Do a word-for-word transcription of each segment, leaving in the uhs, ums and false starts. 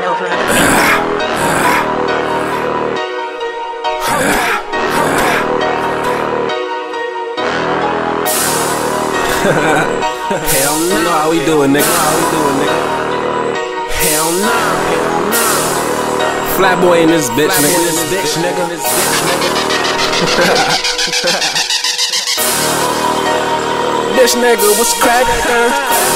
over. Hell no. You know how we do it, nigga. How we do it, nigga. Hell no. Hell no. Flatboy in this bitch, nigga. In this bitch, nigga. This bitch, nigga. Bitch, nigga, what's crackin'?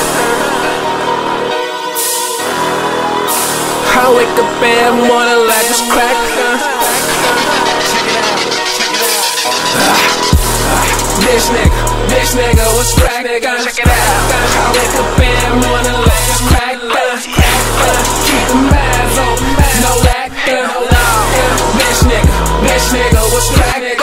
I wake up in the morning like it's crackin'. Bitch, nigga. Bitch nigga, what's crackin'? Check it out. I wake up in the morning like it's crackin'. Keep the minds open, no lackin'. Bitch nigga, bitch nigga, what's crackin'?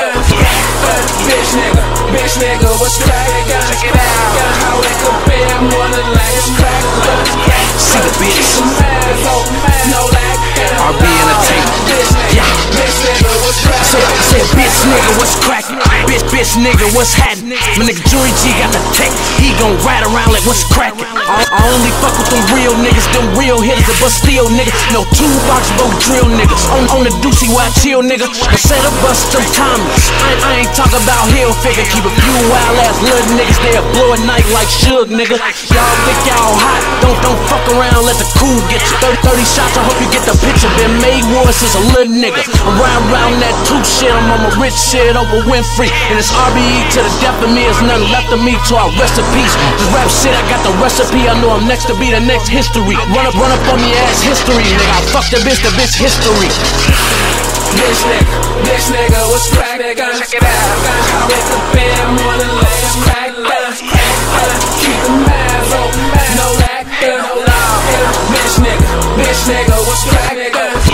Bitch nigga, bitch nigga, what's crackin'? Check it out. I wake up in the morning like it's crackin'. See the bitch. Keep the minds open, no lackin'. R B Entertainment. Bitch nigga, bitch nigga, what's crackin'? I said, bitch nigga, what's crackin'? Bitch, bitch nigga, what's happening? My nigga Joey G got the tech. He gon' ride around like what's crackin'? I, I only fuck with them real niggas, them real hitters, but still niggas. No two box boat drill niggas. On, on the doozy while I chill nigga. I set up bust them timeless. I, I ain't talking about hill figure. Keep a few wild ass little niggas. They'll blow a night like Suge nigga. Y'all think y'all hot? Don't don't fuck around. Let the cool get you. thirty, thirty shots. I hope you get the picture. Been made war since a little nigga. I'm round round that two shit. I'm on my rich shit over Winfrey. And it's R B E to the death of me. There's nothing left of me till I rest in peace. This rap shit, I got the recipe. I know I'm next to be the next history. Run up, run up on me ass history, nigga. I fuck the bitch, the bitch history. Bitch nigga, bitch nigga, what's crackin'? Check it out. I wake up in the morning like it's crackin'. Keep the minds open, no lackin'. Bitch nigga, bitch nigga, what's crackin'?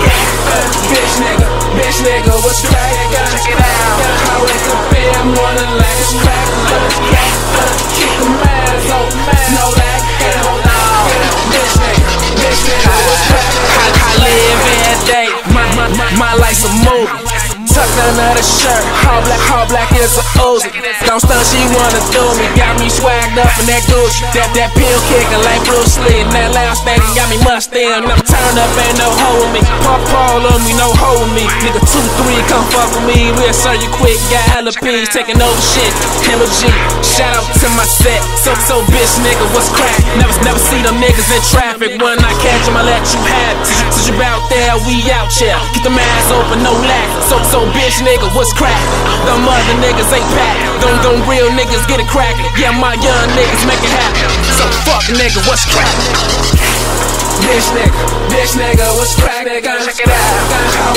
Bitch nigga, bitch nigga, what's crackin'? Check it out. I wake up in the morning like it's crackin'. Keep the minds open, no lackin'. Bitch nigga, bitch nigga, what's crackin'? I live every day. My, my, my, my life's a movie. Tucked under the shirt, all black, all black is a Uzi. Don't stunt, she wanna do me. Got me swagged up in that Gucci. That, that pill kicking like Bruce Lee. And that loud stadium got me mustang. I'm turned up, ain't no hoe with me. Pop Paul on me, no hoe with me. Nigga two, three, come fuck with me. We'll serve you quick, got hella peas. Taking over shit, M G. Shout out to my set. So, so bitch nigga, what's crack? Never, never see them niggas in traffic. When I catch them, I let you have it. Since you out there, we out here. Keep them eyes open, no lack. So, so bitch nigga, what's crack? Them other niggas ain't packed. Them, them real niggas get it crackin'. Yeah, my young niggas make it happen. So fuck nigga, what's crack? Bitch nigga, bitch nigga, what's crack? Check it out. I